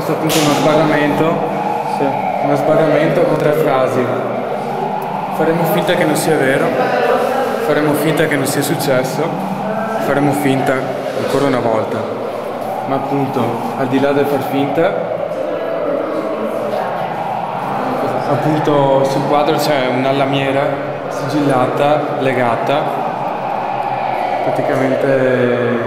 questo è appunto uno sbarramento con 3 frasi. Faremo finta che non sia vero, faremo finta che non sia successo, faremo finta ancora una volta. Ma appunto, al di là del far finta, appunto sul quadro c'è una lamiera sigillata, legata, praticamente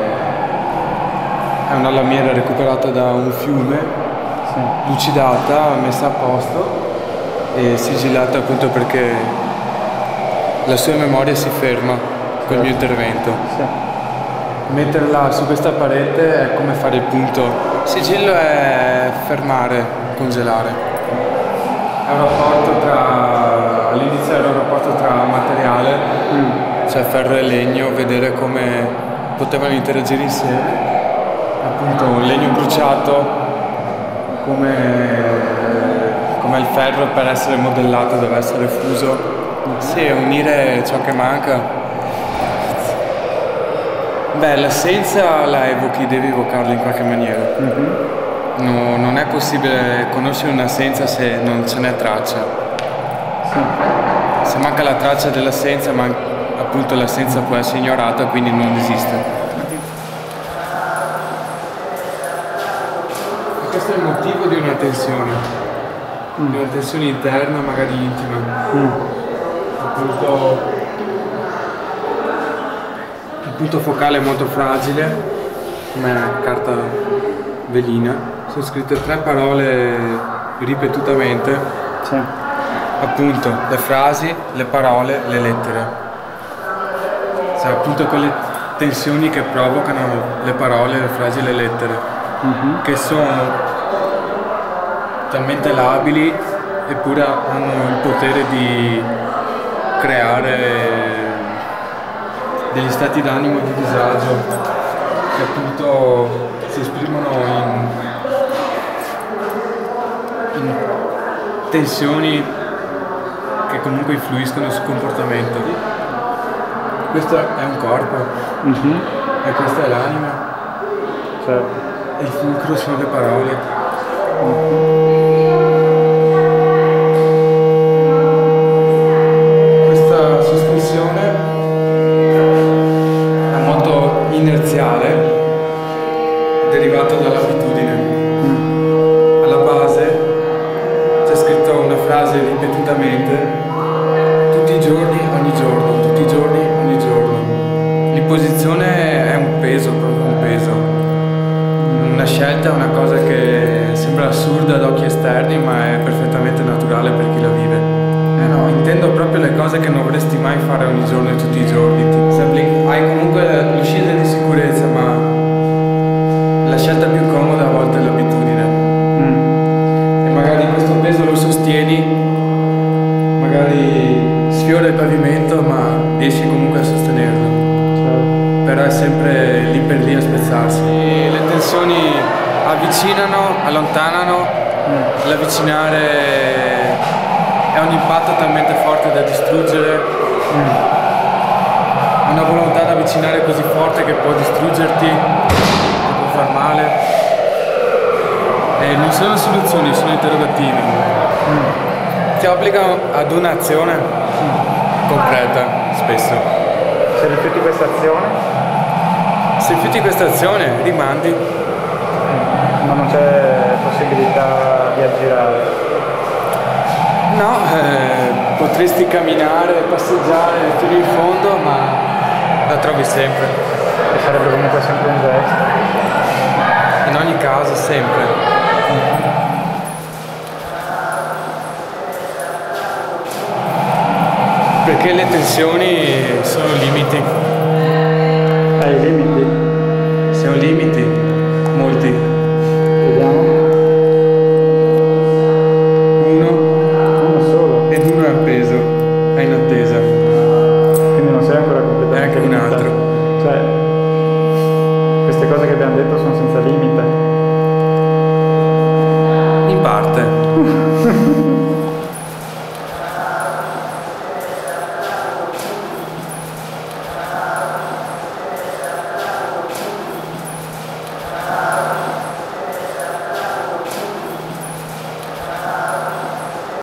è una lamiera recuperata da un fiume, lucidata, messa a posto e sigillata appunto perché la sua memoria si ferma col mio intervento. Metterla su questa parete è come fare il punto. Il sigillo è fermare, congelare. È un rapporto tra, all'inizio era un rapporto tra materiale, cioè ferro e legno, vedere come potevano interagire insieme. Appunto un legno bruciato, come il ferro per essere modellato deve essere fuso. Sì, unire ciò che manca. Beh, l'essenza la evochi, devi evocarla in qualche maniera. No, non è possibile conoscere un'essenza se non ce n'è traccia. Se manca la traccia dell'essenza, appunto l'essenza può essere ignorata, quindi non esiste. Questo è il motivo di una tensione interna, magari intima. Il punto focale è molto fragile, come carta velina. Sono scritte 3 parole ripetutamente. Appunto, le frasi, le parole, le lettere. Cioè, appunto quelle tensioni che provocano le parole, le frasi e le lettere. Che sono talmente labili eppure hanno il potere di creare degli stati d'animo di disagio che appunto si esprimono in tensioni che comunque influiscono sul comportamento. Questo è un corpo e questa è l'anima. E il fulcro sono le parole. Questa sospensione è molto inerziale, derivata dall'abitudine. Alla base c'è scritto una frase ripetutamente, tutti i giorni, ogni giorno, tutti i giorni, ogni giorno. L'imposizione è un peso, proprio un peso. Una scelta è una cosa che sembra assurda ad occhi esterni, ma è perfettamente naturale per chi la vive. No, intendo proprio le cose che non vorresti mai fare ogni giorno e tutti i giorni. Hai comunque l'uscita di sicurezza, ma la scelta più comoda a volte è l'abitudine. E magari questo peso lo sostieni, magari sfiora il pavimento, ma riesci comunque a sostenerlo. Però è sempre lì per lì a spezzarsi. E le tensioni avvicinano, allontanano, l'avvicinare è un impatto talmente forte da distruggere, una volontà da avvicinare così forte che può distruggerti, che può far male. E non sono soluzioni, sono interrogativi. Ti obbligano ad un'azione concreta, spesso. Se rifiuti questa azione? Se rifiuti questa azione, rimandi. Ma non c'è possibilità di aggirare? No, potresti camminare, passeggiare fino in fondo, ma la trovi sempre. Che sarebbe comunque sempre un gesto? In ogni caso, sempre. Perché le tensioni sono limiti.